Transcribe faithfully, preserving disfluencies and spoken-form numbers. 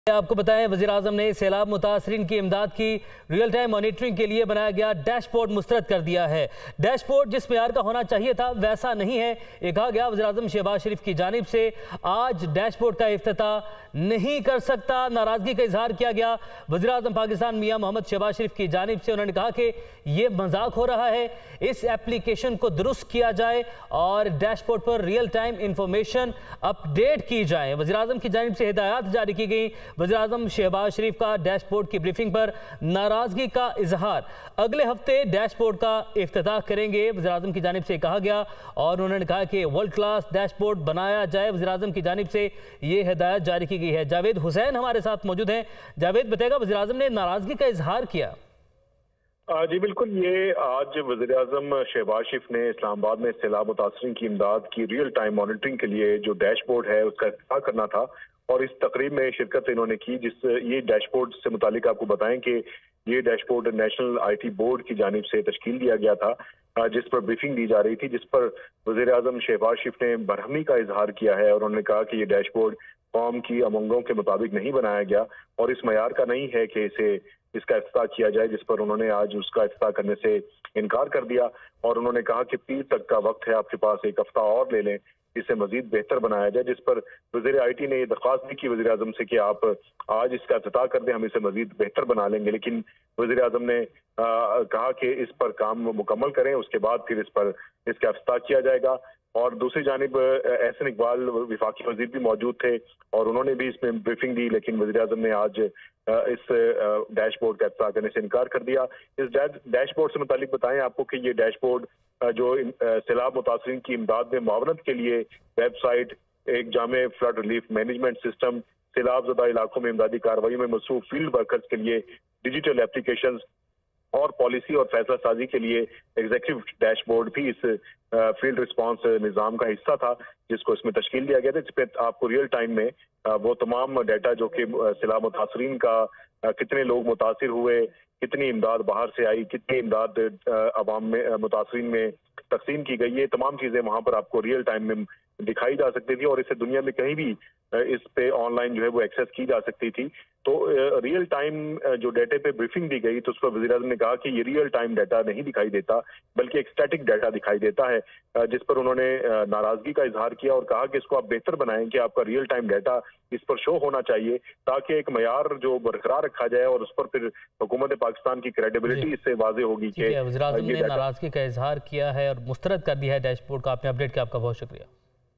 आपको बताएं, वज़ीर-ए-आज़म ने सैलाब मुतासरीन की इमदाद की रियल टाइम मॉनिटरिंग के लिए बनाया गया डैशबोर्ड मुस्तरद कर दिया है। डैशबोर्ड जिस मेयार का होना चाहिए था वैसा नहीं है, ये कहा गया। वज़ीर-ए-आज़म शहबाज शरीफ की जानिब से आज डैशबोर्ड का इफ्तिताह नहीं कर सकता, नाराजगी का इजहार किया गया। वज़ीर-ए-आज़म पाकिस्तान मियां मोहम्मद शहबाज शरीफ की जानिब से उन्होंने कहा कि ये मजाक हो रहा है, इस एप्लीकेशन को दुरुस्त किया जाए और डैशबोर्ड पर रियल टाइम इंफॉर्मेशन अपडेट की जाए। वज़ीर-ए-आज़म की जानिब से हिदायत जारी की गई। वज़ीर-ए-आज़म शहबाज शरीफ का डैशबोर्ड की ब्रीफिंग पर नाराजगी का इजहार। अगले हफ्ते डैशबोर्ड का इफ्तिताह करेंगे, वज़ीर-ए-आज़म की जानिब से कहा गया और उन्होंने कहा कि वर्ल्ड क्लास डैशबोर्ड बनाया जाए। वज़ीर-ए-आज़म की जानिब से ये हिदायत जारी की गई है। जावेद हुसैन हमारे साथ मौजूद हैं। जावेद बताएगा, वज़ीर-ए-आज़म ने नाराजगी का इजहार किया। जी बिल्कुल, ये आज वज़ीर-ए-आज़म शहबाज शरीफ ने इस्लामाबाद में सैलाब मुतासरीन की इमदाद की रियल टाइम मॉनिटरिंग के लिए जो डैशबोर्ड है उसका इफ्तिताह करना था और इस तकरीब में शिरकत इन्होंने की। जिस ये डैशबोर्ड से मुतालिक आपको बताएं कि ये dashboard national I T board की जानिब से तश्कील दिया गया था, जिस पर ब्रीफिंग दी जा रही थी, जिस पर वज़ीर-ए-आज़म शहबाज शरीफ ने बरहमी का इजहार किया है और उन्होंने कहा कि ये डैशबोर्ड कौम की उमंगों के मुताबिक नहीं बनाया गया और इस मयार का नहीं है कि इसे इसका इफ्तिताह किया जाए, जिस पर उन्होंने आज उसका इफ्तिताह करने से इनकार कर दिया और उन्होंने कहा कि पीर तक का वक्त है, आपके पास एक हफ्ता और ले लें, इसे मजीद बेहतर बनाया जाए। जिस पर वज़ीर आई टी ने ये दरख्वास्त भी की वज़ीर-ए-आज़म से कि आप आज इसका इफ्तिताह कर दें, हम इसे मजीद बेहतर बना लेंगे। लेकिन वज़ीर-ए-आज़म ने आ, कहा कि इस पर काम मुकम्मल करें, उसके बाद फिर इस पर इसका इफ्तिताह किया जाएगा। और दूसरी जानिब एहसन इकबाल वफाकी वजीर भी मौजूद थे और उन्होंने भी इसमें ब्रीफिंग दी, लेकिन वज़ीर-ए-आज़म ने आज इस डैशबोर्ड का इफ्तिताह करने से इनकार कर दिया। इस डैशबोर्ड से मुतालिक बताएं आपको कि ये डैशबोर्ड जो सैलाब मुतासरीन की इमदाद में मुआवनत के लिए वेबसाइट, एक जामे फ्लड रिलीफ मैनेजमेंट सिस्टम, सैलाब ज़दा इलाकों में इमदादी कार्रवाई में मसरूफ फील्ड वर्कर्स के लिए डिजिटल एप्लीकेशन और पॉलिसी और फैसला साजी के लिए एग्जीक्यूटिव डैशबोर्ड भी इस फील्ड रिस्पांस निज़ाम का हिस्सा था, जिसको इसमें तश्कील दिया गया था। जिसपे आपको रियल टाइम में वो तमाम डाटा जो कि सैलाब मुतासरीन का कितने लोग मुतासिर हुए, कितनी इमदाद बाहर से आई, कितनी इमदाद अवाम में मुतासरीन में तकसीम की गई, ये तमाम चीज़ें वहाँ पर आपको रियल टाइम में दिखाई जा सकती थी और इसे दुनिया में कहीं भी इस पे ऑनलाइन जो है वो एक्सेस की जा सकती थी। तो रियल टाइम जो डाटा पे ब्रीफिंग दी गई तो उस पर वज़ीर-ए-आज़म ने कहा कि ये रियल टाइम डाटा नहीं दिखाई देता बल्कि एक स्टैटिक डाटा दिखाई देता है, जिस पर उन्होंने नाराजगी का इजहार किया और कहा कि इसको आप बेहतर बनाएं कि आपका रियल टाइम डाटा इस पर शो होना चाहिए ताकि एक मयार जो बरकरार रखा जाए और उस पर फिर हुकूमत पाकिस्तान की क्रेडिबिलिटी इससे वाज़ेह होगी कि वज़ीर-ए-आज़म ने नाराजगी का इजहार किया है और मुस्तरद कर दिया है डैशबोर्ड का। आपने अपडेट किया, आपका बहुत शुक्रिया।